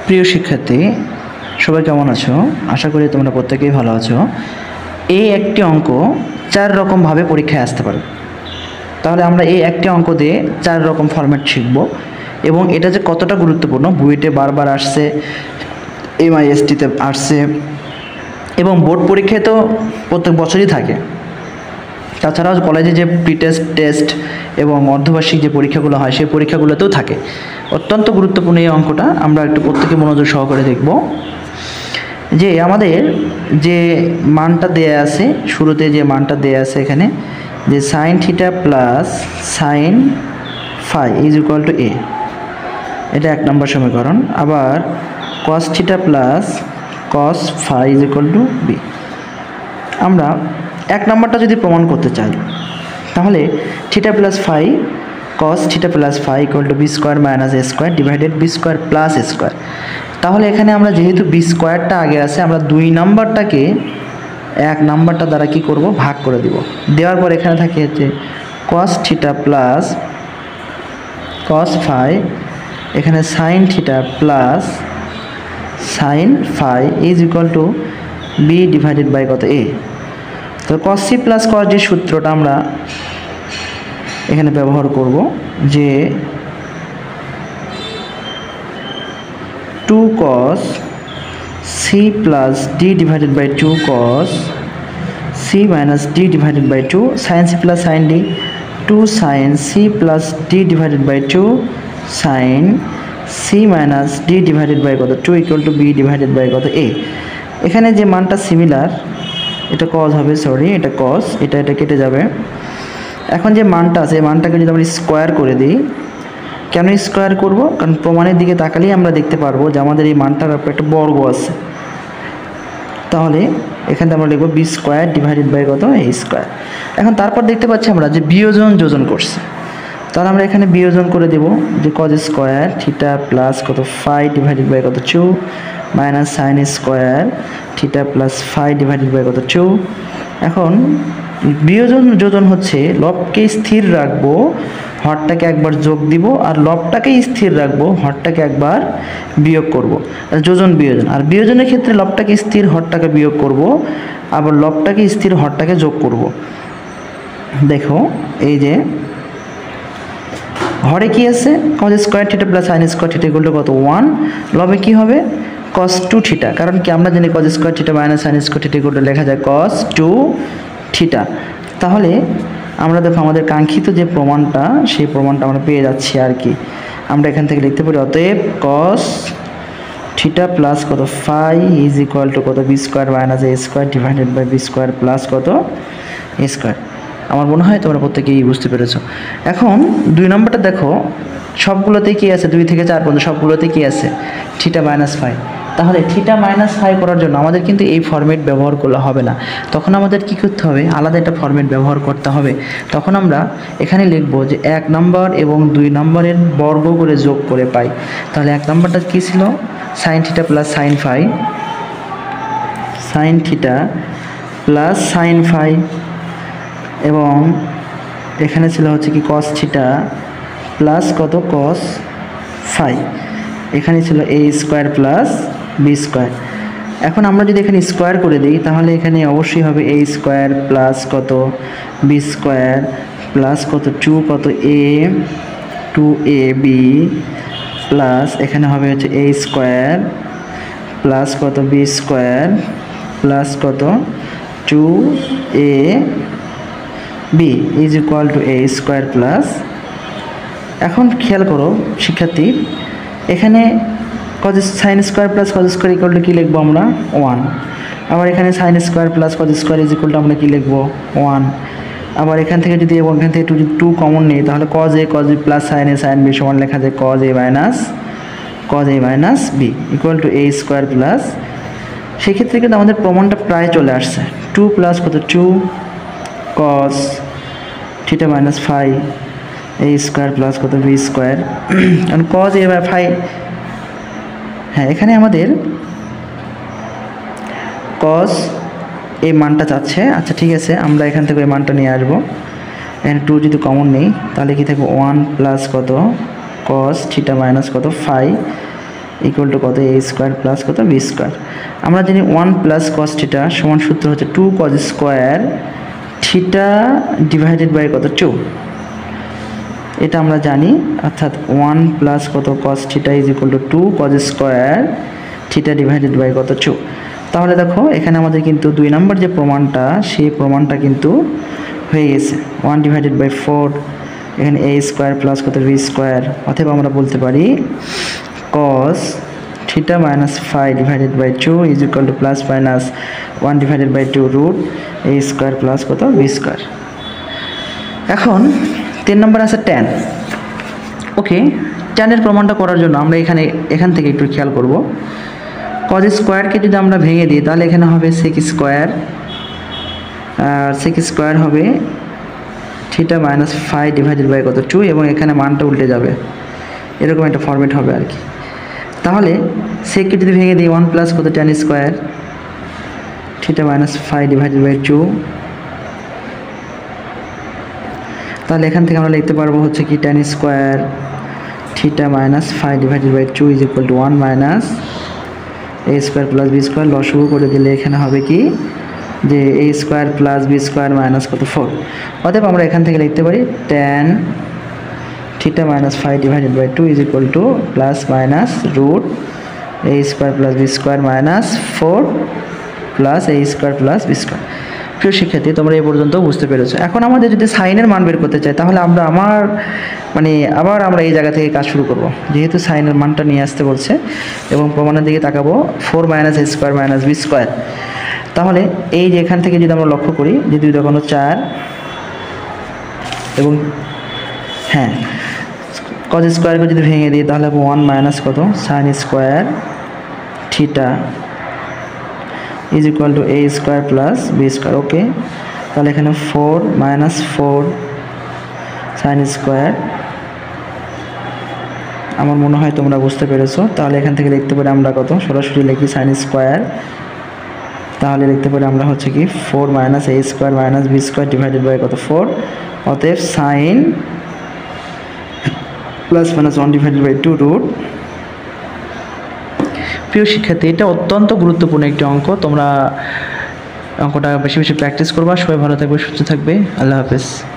প্রিয় শিক্ষার্থী, সবাই কেমন আছো? আশা করি তোমরা প্রত্যেকেই ভালো আছো। এই একটি অঙ্ক 4 রকমভাবে পরীক্ষায় আসতে পারে। তাহলে আমরা এই একটি অঙ্ক দিয়ে 4 রকম ফরম্যাট শিখব এবং এটা যে কতটা গুরুত্বপূর্ণ, বুয়েটে বারবার আসছে, MIST-তে আসছে এবং বোর্ড পরীক্ষায় তো প্রত্যেক বছরই থাকে। তাছাড়াও কলেজে যে প্রি টেস্ট এবং অর্ধবার্ষিক যে পরীক্ষাগুলো হয় সেই পরীক্ষাগুলোতেও থাকে। অত্যন্ত গুরুত্বপূর্ণ এই অঙ্কটা আমরা একটু প্রত্যেকে মনোযোগ সহকারে দেখব। যে আমাদের যে মানটা দেয়া আছে, শুরুতে যে মানটা দেয়া আছে এখানে, যে sine theta plus sine phi is equal to A, এটা 1 নম্বর সমীকরণ। আবার cos theta plus cos phi is equal to B. আমরা 1 নম্বরটা যদি প্রমাণ করতে চাই তাহলে theta plus phi cos theta plus phi equal to B square minus A square divided B square plus A square. তাহলে এখানে আমরা যেহেতু বি স্কোয়ারটা আগে আছে, আমরা 2 নম্বরটাকে 1 নম্বরটা দ্বারা কি করব, ভাগ করে দিব। দেওয়ার পর এখানে থাকে হচ্ছে cos theta plus cos phi, এখানে sine theta plus sine phi is equal to B divided by কত, এ। তো কস সি প্লাস কস যে সূত্রটা আমরা এখানে ব্যবহার করব, যে 2 cos c plus D divided by 2 cos c minus D divided by 2 sine C plus sine D, 2 sine C plus D divided by 2 sine C minus D divided by কত, 2 equal to B divided by কত, A. এখানে যে মানটা similar, এটা cause হবে, sorry এটা cause, এটা কেটে যাবে। এখন যে মানটা আছে এই মানটাকে যদি আমরা স্কোয়ার করে দিই, কেন স্কোয়ার করব? কারণ প্রমাণের দিকে তাকালেই আমরা দেখতে পারবো যে আমাদের এই মানটার উপর একটা বর্গ আছে। তাহলে এখানে আমরা লিখব বি স্কোয়ার ডিভাইডেড বাই কত, এ স্কোয়ার। এখন তারপর দেখতে পাচ্ছি আমরা যে বিয়োজন যোজন করছে, তাহলে আমরা এখানে বিয়োজন করে দেব যে কজ স্কোয়ার থিটা প্লাস কত ফাই ডিভাইডেড বাই কত 2 minus sine square theta plus phi divided by কত 2। এখন বিয়োজন যোজন হচ্ছে লবকে স্থির রাখবো, হরটাকে একবার যোগ দিব, আর লবটাকে স্থির রাখবো, হরটাকে একবার বিয়োগ করব। যোজন বিয়োজন। আর বিয়োজনের ক্ষেত্রে লবটাকে স্থির, হরটাকে বিয়োগ করব, আবার লবটাকে স্থির, হরটাকে যোগ করব। দেখো এই যে হরে কি আছে, cos square theta plus sine square theta equal to কত 1, লবে কি হবে কস 2 থিটা, কারণ কি আমরা জানি cos square theta minus sine square theta equal to লেখা যায় কস 2 থিটা। তাহলে আমরা দেখো আমাদের কাঙ্ক্ষিত যে প্রমাণটা, সেই প্রমাণটা আমরা পেয়ে যাচ্ছি আর কি। আমরা এখান থেকে লিখতে পারি অতএব কস থিটা প্লাস কত ফাই ইজ ইকুয়াল টু কত B square minus A square divided by B square plus কত এ স্কোয়ার। আমার মনে হয় তোমরা প্রত্যেকেই বুঝতে পেরেছো। এখন 2 নম্বরটা দেখো, সবগুলোতেই কি আছে, 2 থেকে 4 পর্যন্ত সবগুলোতেই কি আছে, থিটা মাইনাস ফাই। তাহলে থিটা মাইনাস ফাই করার জন্য আমাদের কিন্তু এই ফরম্যাট ব্যবহার করলে হবে না, তখন আমাদের কি করতে হবে, আলাদা একটা ফরম্যাট ব্যবহার করতে হবে। তখন আমরা এখানে লিখব যে 1 নম্বর এবং 2 নম্বরের বর্গ করে যোগ করে পাই। তাহলে 1 নম্বরটা কী ছিল, sine theta plus sine phi, sine theta plus sine phi, এবং এখানে ছিল হচ্ছে কি কস থিটা প্লাস কত কস ফাই, এখানে ছিল A square plus B square. এখন আমরা যদি এখানে স্কোয়ার করে দিই তাহলে এখানে অবশ্যই হবে এ স্কোয়ার প্লাস কত বি স্কোয়ার প্লাস কত 2 কত এ 2ab প্লাস এখানে হবে হচ্ছে এ স্কোয়ার প্লাস কত বি স্কোয়ার প্লাস কত 2ab is equal to A square plus. এখন খেয়াল করো শিক্ষার্থী, এখানে cos sine square plus cos square equal to কী লিখবো আমরা 1। আবার এখানে sine square plus cos square is equal to আমরা কী লিখবো 1। আবার এখান থেকে যদি এখান থেকে 2 কমন নেই তাহলে cos A plus sine A sine B সমান লেখা যায় cos A minus B equal to A square plus. সেক্ষেত্রে কিন্তু আমাদের প্রমাণটা প্রায় চলে আসছে, 2 প্লাস কত 2 cos theta minus phi A square plus কত বি স্কোয়ার, কারণ কজ এ বাই ফাই। হ্যাঁ, এখানে আমাদের কজ এই মানটা চাচ্ছে। আচ্ছা ঠিক আছে, আমরা এখান থেকে ওই মানটা নিয়ে আসবো। এখানে 2 যদি কমন নেই তাহলে কি থাকবে 1 প্লাস কত কস থিটা মাইনাস কত ফাই ইকুয়াল টু কত, এ স্কোয়ার প্লাস কত, বি স্কোয়ার। আমরা জানি 1 প্লাস কস থিটা সমান সূত্র হচ্ছে 2 cos square theta divided by কত, 2। এটা আমরা জানি, অর্থাৎ 1 প্লাস কত cos theta is equal to 2 cos square theta divided by কত, 2। তাহলে দেখো এখানে আমাদের কিন্তু 2 নম্বর যে প্রমাণটা, সেই প্রমাণটা কিন্তু হয়ে গেছে। 1 ডিভাইডেড বাই 4, এখানে এ স্কোয়ার প্লাস কত, বি স্কোয়ার। অথবা আমরা বলতে পারি cos theta minus phi divided by 2 is equal to plus minus 1 divided by 2 root A square plus কত, বি স্কোয়ার। এখন 3 নম্বর আছে ট্যান। ওকে, ট্যানের প্রমাণটা করার জন্য আমরা এখান থেকে একটু খেয়াল করব। কজ স্কোয়ারকে যদি আমরা ভেঙে দিই তাহলে এখানে হবে সেক স্কোয়ার, আর সেক স্কোয়ার হবে theta minus phi divided by কত, 2, এবং এখানে মানটা উল্টে যাবে, এরকম একটা ফরম্যাট হবে আর কি। তাহলে সেককে যদি ভেঙে দিই 1 প্লাস কত, tan square theta minus phi divided by 2, তাহলে এখান থেকে আমরা লিখতে পারবো হচ্ছে কি tan square theta minus phi divided by 2 is equal to 1 minus A square plus B square. লসাগু করে দিলে এখানে হবে কি যে A square plus B square minus কত, 4। অতএব আমরা এখান থেকে লিখতে পারি tan theta minus phi divided by 2 is equal to plus minus root A square plus B square minus 4 plus A square plus B square. প্রিয় শিক্ষার্থী, তোমরা এই পর্যন্ত বুঝতে পেরেছো। এখন আমাদের যদি সাইনের মান বের করতে চাই তাহলে আবার আমরা এই জায়গা থেকে কাজ শুরু করব। যেহেতু সাইনের মানটা নিয়ে আসতে বলছে এবং প্রমাণের দিকে তাকাবো 4 minus A square minus B square. তাহলে এই যে এখান থেকে যদি আমরা লক্ষ্য করি যে 2 দোকানো 4 এবং হ্যাঁ কজ স্কোয়ারকে যদি ভেঙে দিই তাহলে 1 মাইনাস কত, sine square theta is equal to A square plus B square. Okay, তাহলে এখানে 4 মাইনাস 4 সাইন স্কোয়ার। আমার মনে হয় তোমরা বুঝতে পেরেছো। তাহলে এখান থেকে লিখতে পারি আমরা কত, সরাসরি লিখি সাইন স্কোয়ার। তাহলে লিখতে পারি আমরা হচ্ছে কি 4 minus A square minus B square divided by কত, 4। অতএব sine plus minus 1 divided by 2 root. প্রিয় শিক্ষার্থী, এটা অত্যন্ত গুরুত্বপূর্ণ একটি অঙ্ক। তোমরা অঙ্কটা বেশি বেশি প্র্যাকটিস করবা। সবাই ভালো থাকবে, সুস্থ থাকবে। আল্লাহ হাফেজ।